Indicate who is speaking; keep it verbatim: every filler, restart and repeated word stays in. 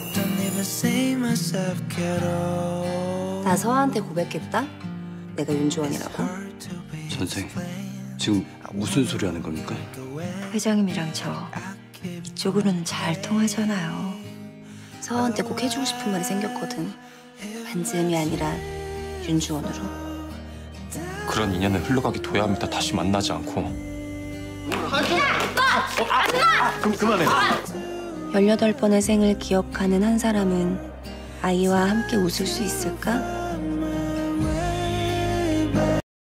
Speaker 1: 나 서아한테 고백했다? 내가 윤주원이라고?
Speaker 2: 선생, 지금 무슨 소리 하는 겁니까?
Speaker 3: 회장님이랑 저 이쪽으로는 잘 통하잖아요.
Speaker 1: 서아한테 꼭 해주고 싶은 말이 생겼거든. 반지음이 아니라 윤주원으로.
Speaker 4: 그런 인연을 흘러가게 둬야 합니다. 다시 만나지 않고.
Speaker 2: 그럼 그만해.
Speaker 1: 열여덟 번의 생을 기억하는 한 사람은 아이와 함께 웃을 수 있을까?